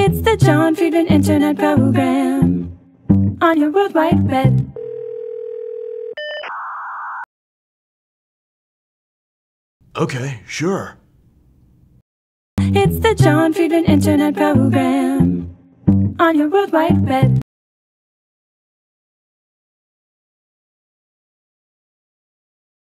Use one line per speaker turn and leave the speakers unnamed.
It's the Jon Friedman Internet Program on your World Wide Web.
Okay, sure.
It's the Jon Friedman Internet Program on your World Wide Web.